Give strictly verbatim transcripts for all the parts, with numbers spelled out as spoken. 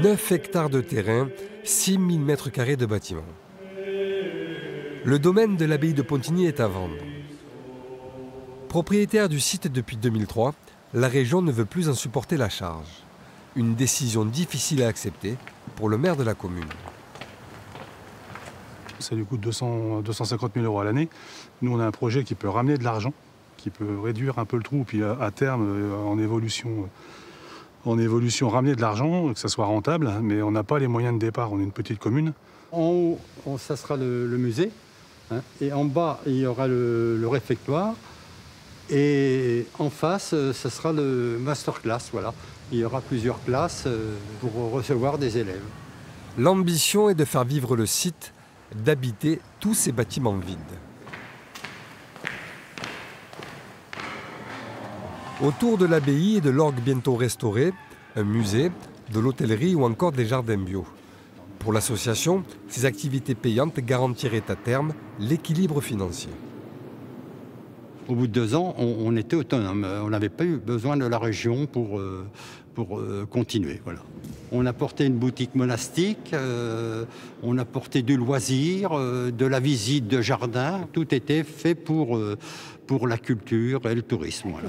neuf hectares de terrain, six mille mètres carrés de bâtiments. Le domaine de l'abbaye de Pontigny est à vendre. Propriétaire du site depuis deux mille trois, la région ne veut plus en supporter la charge. Une décision difficile à accepter pour le maire de la commune. Ça lui coûte deux cents, deux cent cinquante mille euros à l'année. Nous, on a un projet qui peut ramener de l'argent, qui peut réduire un peu le trou, puis à, à terme, en évolution, en évolution, ramener de l'argent, que ça soit rentable, mais on n'a pas les moyens de départ. On est une petite commune. En haut, on, ça sera le, le musée, hein, et en bas, il y aura le, le réfectoire, et en face, ça sera le masterclass. Voilà. Il y aura plusieurs classes pour recevoir des élèves. L'ambition est de faire vivre le site, d'habiter tous ces bâtiments vides. Autour de l'abbaye et de l'orgue bientôt restauré, un musée, de l'hôtellerie ou encore des jardins bio. Pour l'association, ces activités payantes garantiraient à terme l'équilibre financier. Au bout de deux ans, on, on était autonome. On n'avait pas eu besoin de la région pour, euh, pour euh, continuer. Voilà. On a porté une boutique monastique, euh, on a porté du loisir, euh, de la visite de jardin. Tout était fait pour, euh, pour la culture et le tourisme. Voilà.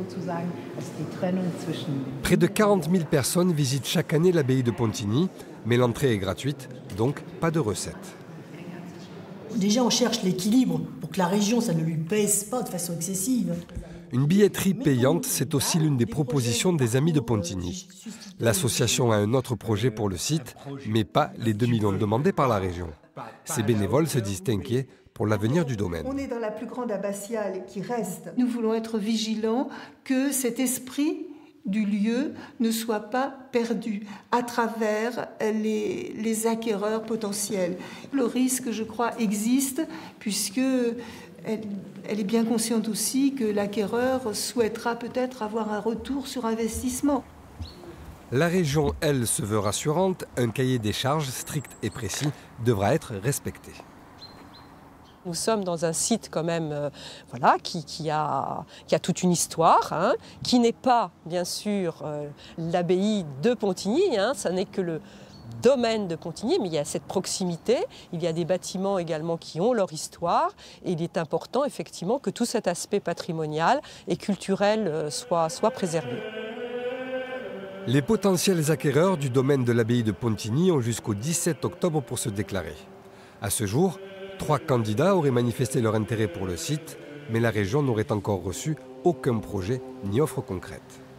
Près de quarante mille personnes visitent chaque année l'abbaye de Pontigny, mais l'entrée est gratuite, donc pas de recettes. Déjà, on cherche l'équilibre pour que la région, ça ne lui pèse pas de façon excessive. Une billetterie payante, c'est aussi l'une des propositions des Amis de Pontigny. L'association a un autre projet pour le site, mais pas les deux millions demandés par la région. Ces bénévoles se disent inquiets pour l'avenir du domaine. On est dans la plus grande abbatiale qui reste. Nous voulons être vigilants que cet esprit du lieu ne soit pas perdu à travers les, les acquéreurs potentiels. Le risque, je crois, existe puisque elle, elle est bien consciente aussi que l'acquéreur souhaitera peut-être avoir un retour sur investissement. La région, elle, se veut rassurante. Un cahier des charges strict et précis devra être respecté. Nous sommes dans un site quand même euh, voilà, qui, qui, a, qui a toute une histoire, hein, qui n'est pas, bien sûr, euh, l'abbaye de Pontigny, hein, ça n'est que le domaine de Pontigny, mais il y a cette proximité, il y a des bâtiments également qui ont leur histoire, et il est important, effectivement, que tout cet aspect patrimonial et culturel euh, soit, soit préservé. Les potentiels acquéreurs du domaine de l'abbaye de Pontigny ont jusqu'au dix-sept octobre pour se déclarer. À ce jour, trois candidats auraient manifesté leur intérêt pour le site, mais la région n'aurait encore reçu aucun projet ni offre concrète.